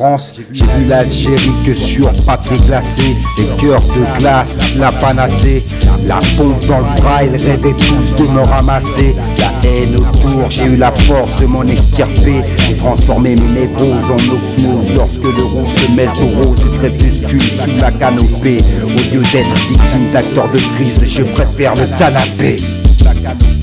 France, j'ai vu l'Algérie que sur papier glacé. Les cœurs de glace, la panacée, la pompe dans le bras, ils rêvaient tous de me ramasser. La haine autour, j'ai eu la force de m'en extirper. J'ai transformé mes névroses en osmose lorsque le rouge se mêle au rose du crépuscule sous la canopée. Au lieu d'être victime d'acteurs de crise, je préfère le canapé.